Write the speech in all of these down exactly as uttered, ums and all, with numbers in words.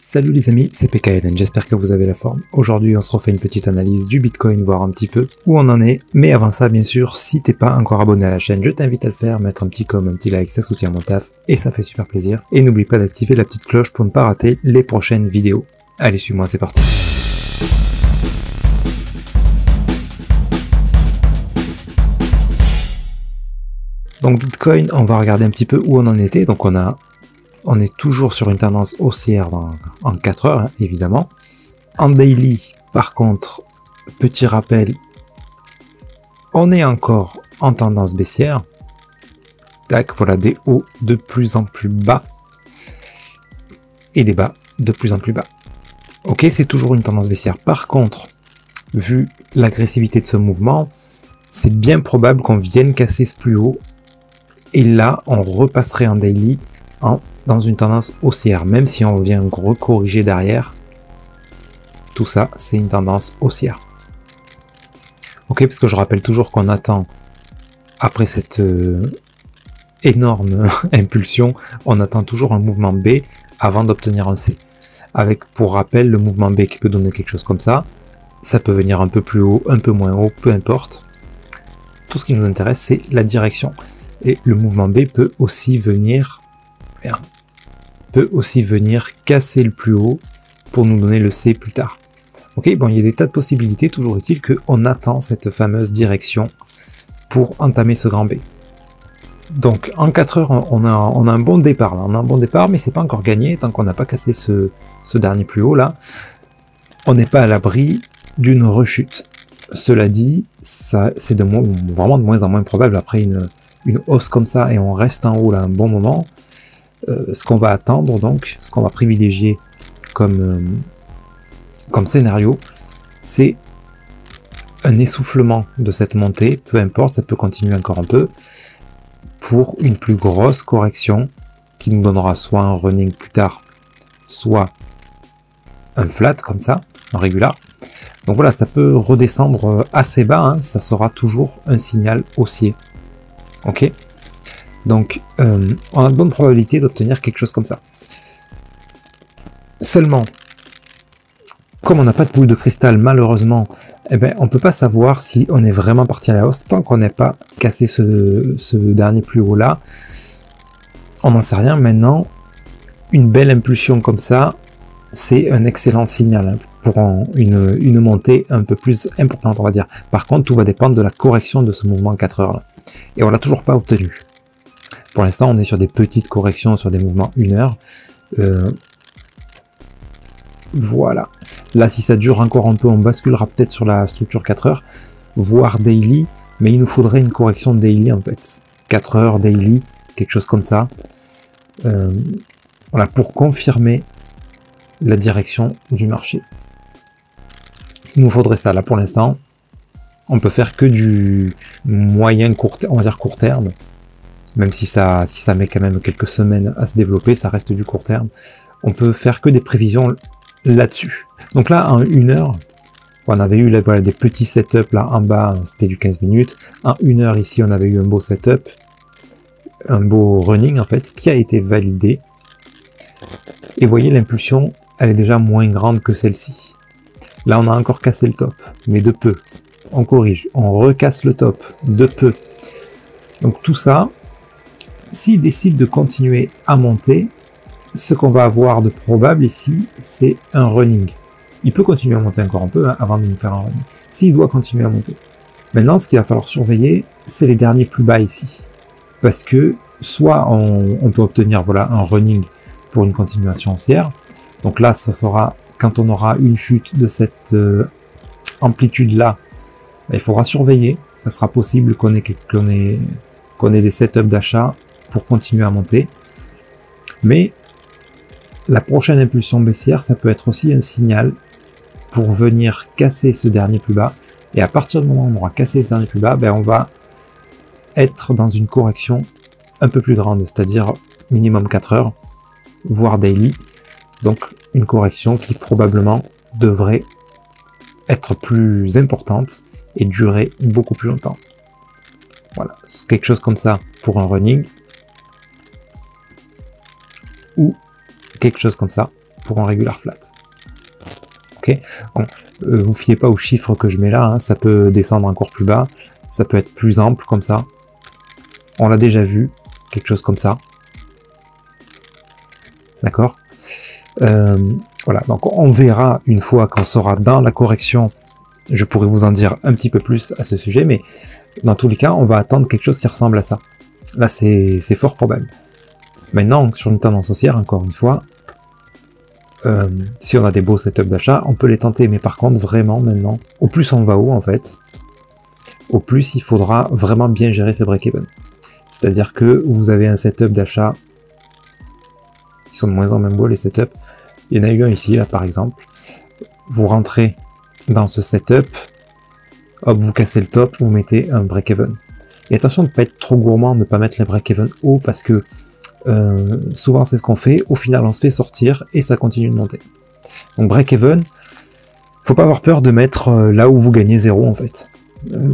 Salut les amis, c'est P K L N, j'espère que vous avez la forme. Aujourd'hui on se refait une petite analyse du Bitcoin, voir un petit peu où on en est. Mais avant ça, bien sûr, si t'es pas encore abonné à la chaîne, je t'invite à le faire, mettre un petit com, un petit like, ça soutient mon taf et ça fait super plaisir. Et n'oublie pas d'activer la petite cloche pour ne pas rater les prochaines vidéos. Allez, suis-moi, c'est parti. Donc Bitcoin, on va regarder un petit peu où on en était. Donc on a On est toujours sur une tendance haussière dans, en quatre heures, hein, évidemment. En daily, par contre, petit rappel, on est encore en tendance baissière. Tac, voilà des hauts de plus en plus bas. Et des bas de plus en plus bas. Ok, c'est toujours une tendance baissière. Par contre, vu l'agressivité de ce mouvement, c'est bien probable qu'on vienne casser ce plus haut. Et là, on repasserait en daily en dans une tendance haussière, même si on vient recorriger derrière, tout ça c'est une tendance haussière. Ok, parce que je rappelle toujours qu'on attend, après cette euh, énorme impulsion, on attend toujours un mouvement B avant d'obtenir un C. Avec, pour rappel, le mouvement B qui peut donner quelque chose comme ça, ça peut venir un peu plus haut, un peu moins haut, peu importe. Tout ce qui nous intéresse, c'est la direction. Et le mouvement B peut aussi venir... Merde. peut aussi venir casser le plus haut pour nous donner le C plus tard. Ok, bon, il y a des tas de possibilités, toujours est-il qu'on attend cette fameuse direction pour entamer ce grand B. Donc en quatre heures, on a, on a un bon départ, là. on a un bon départ, mais c'est pas encore gagné tant qu'on n'a pas cassé ce, ce dernier plus haut là. On n'est pas à l'abri d'une rechute. Cela dit, ça c'est de vraiment de moins en moins probable après une, une hausse comme ça et on reste en haut là un bon moment. Euh, ce qu'on va attendre donc, ce qu'on va privilégier comme, euh, comme scénario, c'est un essoufflement de cette montée, peu importe, ça peut continuer encore un peu, pour une plus grosse correction qui nous donnera soit un running plus tard, soit un flat comme ça, un régular. Donc voilà, ça peut redescendre assez bas, hein, ça sera toujours un signal haussier. Ok ? Donc, euh, on a de bonnes probabilités d'obtenir quelque chose comme ça. Seulement, comme on n'a pas de boule de cristal, malheureusement, eh ben, on ne peut pas savoir si on est vraiment parti à la hausse tant qu'on n'est pas cassé ce, ce dernier plus haut là. On n'en sait rien. Maintenant, une belle impulsion comme ça, c'est un excellent signal hein, pour en, une, une montée un peu plus importante, on va dire. Par contre, tout va dépendre de la correction de ce mouvement quatre heures là. Et on l'a toujours pas obtenu. Pour l'instant, on est sur des petites corrections, sur des mouvements une heure. Euh, voilà. Là, si ça dure encore un peu, on basculera peut-être sur la structure quatre heures, voire daily, mais il nous faudrait une correction daily en fait. quatre heures, daily, quelque chose comme ça. Euh, voilà, pour confirmer la direction du marché. Il nous faudrait ça. Là, pour l'instant, on peut faire que du moyen court, on va dire court terme. Même si ça, si ça met quand même quelques semaines à se développer, ça reste du court terme. On peut faire que des prévisions là-dessus. Donc là, en une heure, on avait eu là, voilà, des petits setups là en bas, c'était du quinze minutes. En une heure ici, on avait eu un beau setup, un beau running en fait, qui a été validé. Et vous voyez, l'impulsion, elle est déjà moins grande que celle-ci. Là, on a encore cassé le top, mais de peu. On corrige, on recasse le top, de peu. Donc tout ça, s'il décide de continuer à monter, ce qu'on va avoir de probable ici, c'est un running. Il peut continuer à monter encore un peu hein, avant de nous faire un running. S'il doit continuer à monter. Maintenant, ce qu'il va falloir surveiller, c'est les derniers plus bas ici. Parce que soit on, on peut obtenir voilà, un running pour une continuation haussière. Donc là, ce sera quand on aura une chute de cette euh, amplitude-là, il faudra surveiller. Ça sera possible qu'on ait, qu'on ait, qu'on ait des setups d'achat pour continuer à monter. Mais la prochaine impulsion baissière, ça peut être aussi un signal pour venir casser ce dernier plus bas. Et à partir du moment où on aura cassé ce dernier plus bas, ben on va être dans une correction un peu plus grande, c'est-à-dire minimum quatre heures, voire daily. Donc une correction qui probablement devrait être plus importante et durer beaucoup plus longtemps. Voilà, quelque chose comme ça pour un running. Ou quelque chose comme ça pour un regular flat. Ok, bon, euh, vous fiez pas aux chiffres que je mets là, hein, ça peut descendre encore plus bas, ça peut être plus ample comme ça. On l'a déjà vu, quelque chose comme ça. D'accord, euh, voilà, donc on verra une fois qu'on sera dans la correction. Je pourrais vous en dire un petit peu plus à ce sujet, mais dans tous les cas, on va attendre quelque chose qui ressemble à ça. Là, c'est fort probable. Maintenant, sur une tendance haussière, encore une fois, euh, si on a des beaux setups d'achat, on peut les tenter. Mais par contre, vraiment, maintenant, au plus on va haut, en fait, au plus il faudra vraiment bien gérer ces break-even. C'est-à-dire que vous avez un setup d'achat, ils sont de moins en moins beaux, les setups. Il y en a eu un ici, là, par exemple. Vous rentrez dans ce setup, hop, vous cassez le top, vous mettez un break-even. Et attention de ne pas être trop gourmand, de ne pas mettre les break-even haut, parce que euh, souvent c'est ce qu'on fait, au final on se fait sortir et ça continue de monter. Donc break-even, faut pas avoir peur de mettre euh, là où vous gagnez zéro en fait. Euh,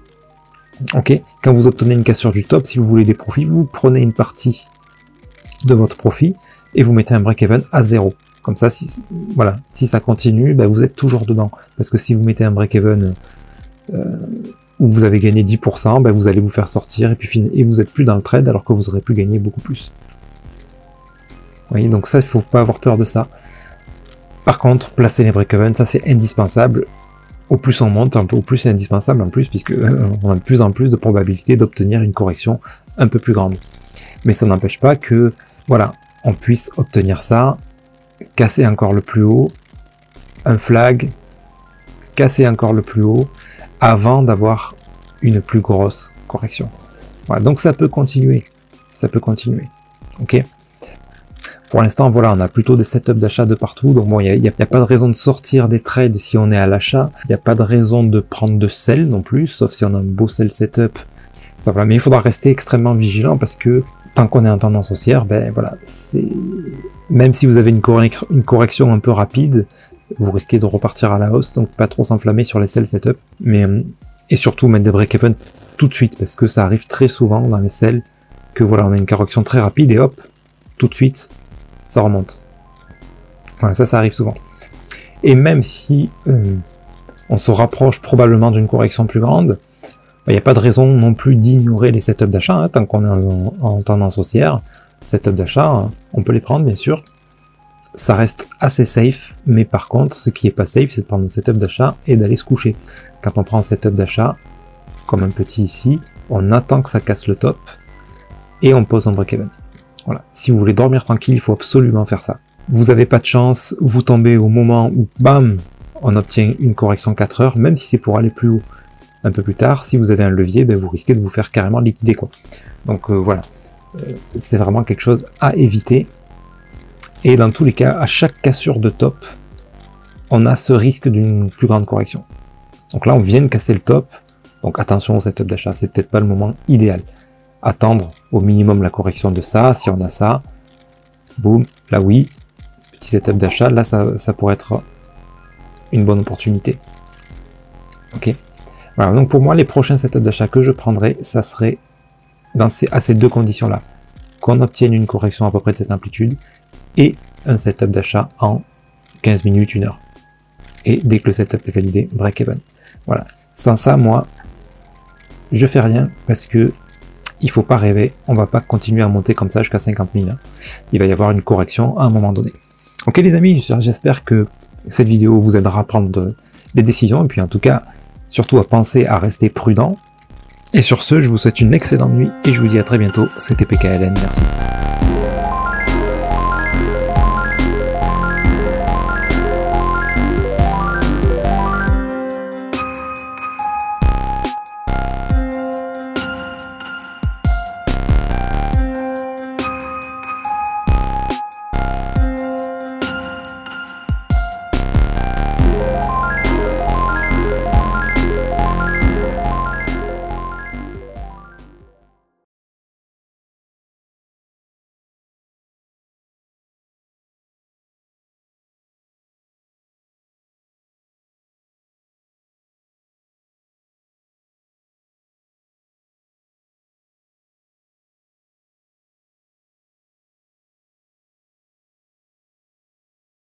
ok, quand vous obtenez une cassure du top, si vous voulez des profits, vous prenez une partie de votre profit et vous mettez un break-even à zéro. Comme ça, si, voilà, si ça continue, ben vous êtes toujours dedans. Parce que si vous mettez un break-even euh, où vous avez gagné dix pour cent, ben vous allez vous faire sortir et puis et vous n'êtes plus dans le trade alors que vous aurez pu gagner beaucoup plus. Vous voyez, donc ça, il ne faut pas avoir peur de ça. Par contre, placer les break-even, ça c'est indispensable. Au plus on monte, un peu, au plus c'est indispensable en plus, puisque euh, on a de plus en plus de probabilité d'obtenir une correction un peu plus grande. Mais ça n'empêche pas que, voilà, on puisse obtenir ça, casser encore le plus haut, un flag, casser encore le plus haut, avant d'avoir une plus grosse correction. Voilà, donc ça peut continuer, ça peut continuer, ok. Pour l'instant, voilà, on a plutôt des setups d'achat de partout, donc bon, il n'y a, a, a pas de raison de sortir des trades si on est à l'achat, il n'y a pas de raison de prendre de sell non plus, sauf si on a un beau sell setup, ça, voilà. Mais il faudra rester extrêmement vigilant parce que tant qu'on est en tendance haussière, ben voilà, c'est même si vous avez une, correc une correction un peu rapide, vous risquez de repartir à la hausse, donc pas trop s'enflammer sur les sell setup, mais et surtout mettre des break-even tout de suite, parce que ça arrive très souvent dans les sell, que voilà, on a une correction très rapide et hop, tout de suite, ça remonte. Voilà, ça, ça arrive souvent. Et même si euh, on se rapproche probablement d'une correction plus grande, il n'y a pas de raison non plus d'ignorer les setups d'achat, hein, tant qu'on est en, en tendance haussière. Setups d'achat, hein, on peut les prendre bien sûr. Ça reste assez safe, mais par contre, ce qui est pas safe, c'est de prendre un setup d'achat et d'aller se coucher. Quand on prend un setup d'achat, comme un petit ici, on attend que ça casse le top et on pose un break-even. Voilà. Si vous voulez dormir tranquille, il faut absolument faire ça. Vous n'avez pas de chance, vous tombez au moment où, bam, on obtient une correction quatre heures, même si c'est pour aller plus haut. Un peu plus tard, si vous avez un levier, ben vous risquez de vous faire carrément liquider, quoi. Donc euh, voilà, euh, c'est vraiment quelque chose à éviter. Et dans tous les cas, à chaque cassure de top, on a ce risque d'une plus grande correction. Donc là, on vient de casser le top, donc attention au setup d'achat, c'est peut-être pas le moment idéal. Attendre au minimum la correction de ça, si on a ça, boum, là oui, ce petit setup d'achat, là ça, ça pourrait être une bonne opportunité. Ok. Voilà, donc pour moi, les prochains setups d'achat que je prendrai, ça serait dans ces, à ces deux conditions-là. Qu'on obtienne une correction à peu près de cette amplitude et un setup d'achat en quinze minutes, une heure. Et dès que le setup est validé, break-even. Voilà. Sans ça, moi, je fais rien parce que il faut pas rêver. On va pas continuer à monter comme ça jusqu'à cinquante mille. Hein. Il va y avoir une correction à un moment donné. Ok les amis, j'espère que cette vidéo vous aidera à prendre des décisions et puis en tout cas, surtout à penser à rester prudent. Et sur ce, je vous souhaite une excellente nuit et je vous dis à très bientôt. C'était P K L N, merci.